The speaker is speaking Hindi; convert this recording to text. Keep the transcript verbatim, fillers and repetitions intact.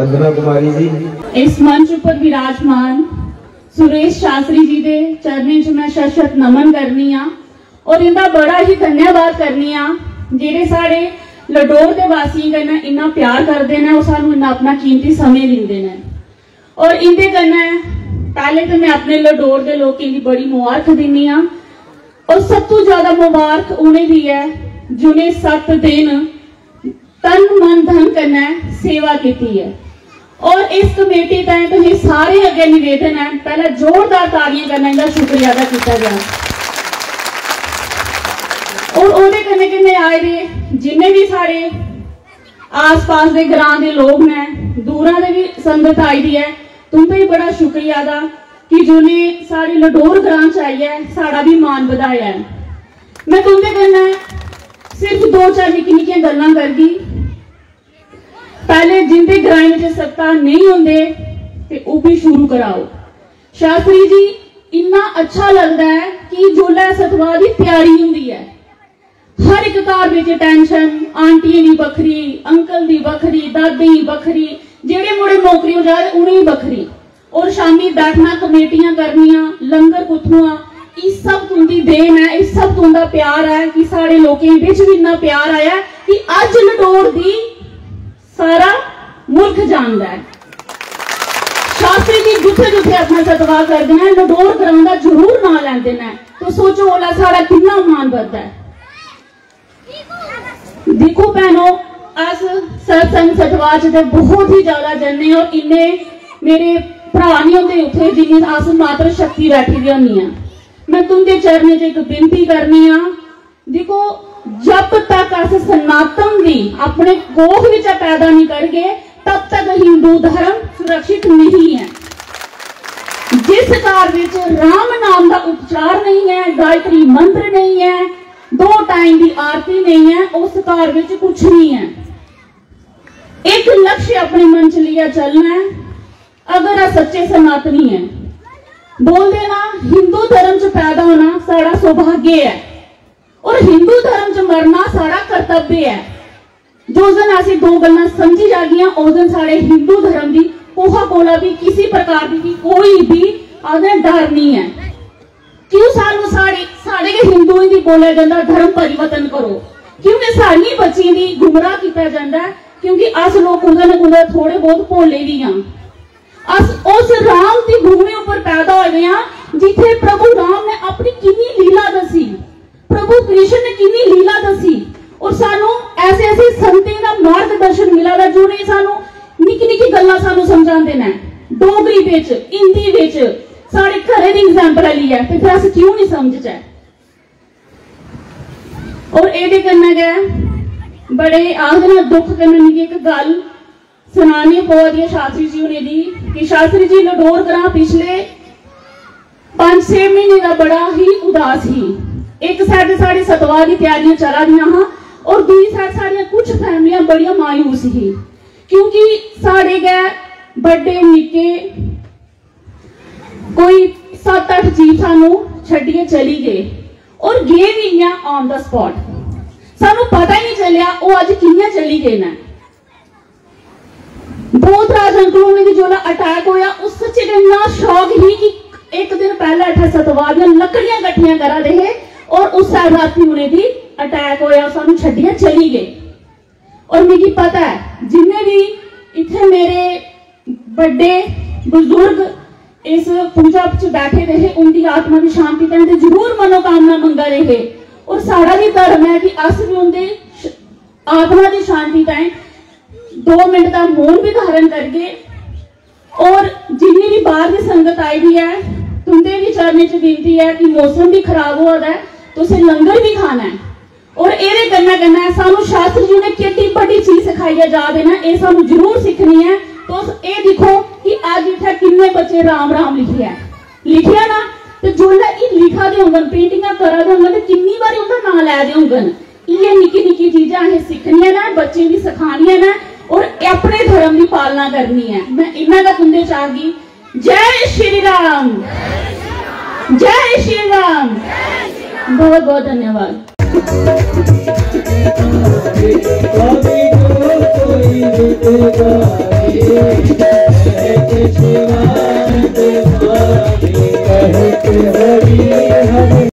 वंदना कुमारी जी इस मंच पर विराजमान सुरेश शास्त्री जी दे चरणें च मैं शत-शत नमन करनी आ और इनका बड़ा ही धन्यवाद करनी आ जेडे साढ़े लडोर के वासियों कन्नै इन्ना प्यार करते हैं और सानू इन्ना अपना कीमती समय दिंदे ने। और इंदे कन्नै पहले तो मैं अपने लडोर के लोगों की बड़ी मुबारक दिनी आ और सब तो ज्यादा मुबारक उन्हें दी है जिन्हें सत्त दिन तन मन धन कन्नै सेवा की है। और इस कमेटी ताईं तुसीं सारे अगे निवेदन है पहले जोरदार तालियां करना इनका शुक्रिया अदा किया गया। और ओदे कन्नै कन्नै आए दे जिन्ने भी सारे आस पास के ग्रां के लोग ने दूरा दे भी संगत आई दी है तुंदा भी बड़ा शुक्रिया अदा कि जिन्हें सारे लडोर ग्रां च आई है साड़ा भी मान बधाया है। मैं तुंदे कन्नै सिर्फ दो चार निक्की निक्कियां गल्लां करगी। पहले जिंदे ग्रां में सत्ता नहीं होंगे ते वो भी शुरू कराओ। शास्त्री जी इन्ना अच्छा लगता है कि जोला सतवाह की तैयारी होंगी है हर एक घर में टेंशन आंटियां दी बखरी अंकल दी बखरी दादी बखरी जेड़े मुड़े नौकरी हो जाए उन्हें बखरी और शामी बैठना कमेटियां करनियां लंगर कुथुआ इस सब तुंदी देन है इस सब तुंदा प्यार है कि सारे लोगों बिच भी इन्ना प्यार आया कि अज लडोर दी सारा मुल्क जानता है। शास्त्री जी जिथे जिथे अपना सतवाह करते हैं लडोर ग्रां दा जरूर नाम लेंदे हैं तो सोचो ओला सारा कितना मान बढ़ता है। देखो भैनों अस सत्संग सतवाह च बहुत ही ज्यादा जन्ने और इन्ने मेरे भरा नहीं होंगे उथे जिन्नी अस मात्र शक्ति बैठी दी होनी है। मैं तुंदे चरणें च एक बेनती करनी आ देखो जब तक अस सनातन दी अपने कोख विच पैदा नहीं करगे तब तक हिंदू धर्म सुरक्षित नहीं है। जिस घर विच राम नाम का उपचार नहीं है गायत्री मंत्र नहीं है दो टाइम की आरती नहीं है उस घर विच कुछ नहीं है। एक लक्ष्य अपने मन च लिया चलना है अगर आप सच्चे सनातनी है बोलते ना हिंदू धर्म च पैदा होना साड़ा सौभाग्य है और हिंदू धर्म च मरना साड़ा कर्तव्य है। जो दिन ऐसी दो गल्लां समझी जागियां उस दिन साढ़े हिंदू धर्म की कोहा कोला भी किसी प्रकार की कोई भी आदर डर नहीं है। क्यों सानू साढ़े साढ़े के हिंदुओं की बोलिया जाता धर्म परिवर्तन करो क्योंकि साड़ी बच्चियों की गुमराह किया जाता है क्योंकि अस लोग कुंदे न कुंदे थोड़े बहुत भोले भी हाँ। अस उस राम की भूमि उपर पैदा होए हाँ जिथे प्रभु राम ने अपनी किन्नी लीला दसी प्रभु कृष्ण ने किन्नी लीला दसी और सानू ऐसे ऐसे संतें का मार्गदर्शन मिला था जो ने सानू निक्की निक्की गल्लां सानू समझाते हैं डोगरी विच हिंदी विच साढ़े घरे दी एग्जाम्पल ली है फिर अस क्यों नहीं समझ। और एदे कन्नै गै बड़े आखदे दुख कन्नै मिगी एक गल सुनानी पवा दी शास्त्री जी होने दी कि शास्त्री जी लडोर ग्रां पिछले पांच छे महीने का बड़ा ही उदास ही एक साइड साढ़े सतवाह की तैयारियां चला दी हाँ और दूसरी साइड साड़ियां कुछ फैमिलियां बड़िया मायूस ही क्योंकि साढ़े गै बड़े निके कोई सत्त अठ जीव सानू छड्डिए चली गए और गए भी इयां ऑन द स्पॉट सानू पता ही नहीं चलिया वो अज कियां चली गए ना। बहुत राज अंकलों ने जोला अटैक होया उस सच्चे इन्ना शौक ही कि एक दिन पहले अठा सतवाह दी लकड़ियां कट्ठियां करा दे और उस रात उन्हें भी अटैक होया सानू छड्डिया चली गए। और मुझे पता है जिन्हें भी इतने मेरे बड़े बुजुर्ग इस पूजा च बैठे रहे उनकी आत्मा की शांति करते जरूर मनोकामना मंगा रहे और साड़ा भी धर्म है कि अस भी उनके आत्मा की शांति ताई दो मिनट का मौन भी धारण करके और जिन्नी भी बाहर की संगत आई भी है तुंदे भी चरणें च विनती है कि मौसम भी खराब हुआ है तो उसे लंगर भी खाना है और ये कन्नै कन्नै सानू शास्त्री जी ने कितनी बड़ी चीज सिखाई जा देना ये सानू जरूर सीखनी है। तो ये देखो कि आज इतना किन्ने बच्चे राम राम लिखिया लिखिया ना तो जोल्लै ये लिखा दे होंगन पेंटिंगां करा दे होंगन तो किन्नी बारी उनका नाम लै दे होंगन ये निक्की निक्की चीजां असें सिखनियां ना बच्चे भी सिखानियां ना और अपने धर्म की पालना करनी है। मैं इन्ना का तुंदे चाहगी जय श्री राम जय श्री राम बहुत बहुत धन्यवाद। कोई हरे हरि हरे